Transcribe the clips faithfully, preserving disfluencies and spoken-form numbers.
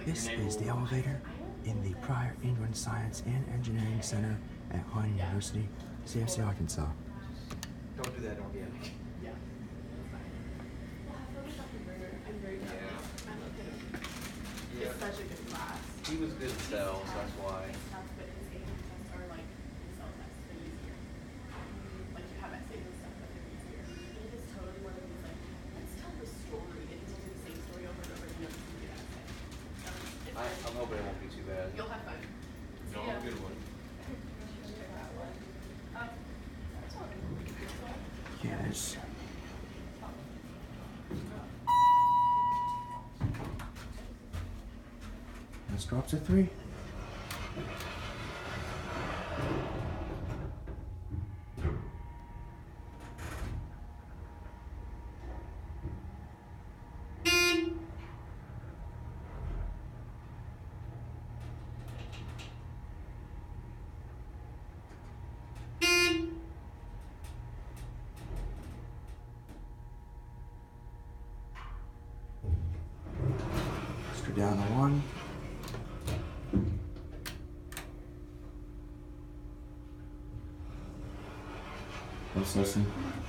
This is the elevator in the Pryor Inland Science and Engineering Center at Hine University, C F C, Arkansas. Don't do that organic. Yeah. I'm very proud. Yeah. It's such a good class. He was good at sales, that's why. It's tough, but his A M tests are like the cell tests, they're easier. Like you have essays and stuff, but they're easier. It is totally one of these like, let's tell the story. And he tells you the same story over and over, you know, it's a good essay. So it's I, fun. I'm hoping it won't be too bad. You'll have fun. No, Yeah. a good one. Um, Yes. Let's drop to three. Let's go down to one. Let's listen.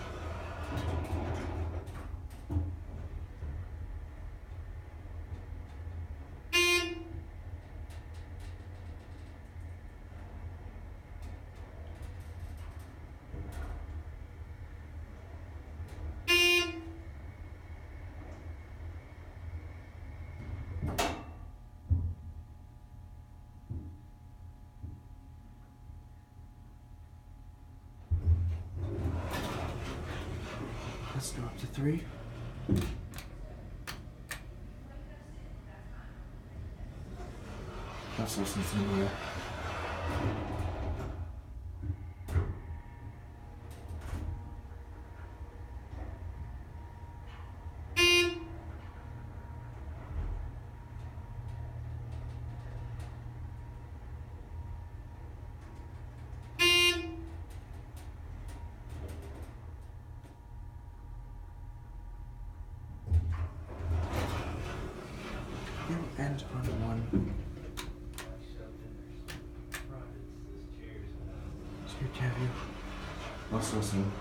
Let's go up to three. Let's listen to the and on one. It's good to have you. Let's listen.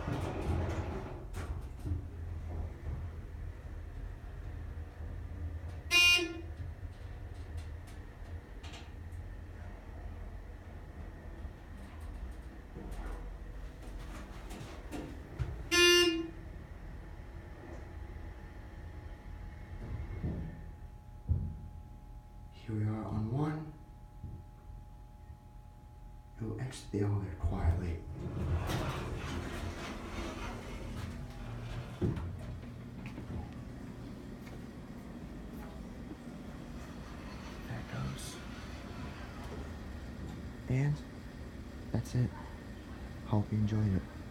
Here we are on one. It will exit the elevator quietly. There it goes. And that's it. Hope you enjoyed it.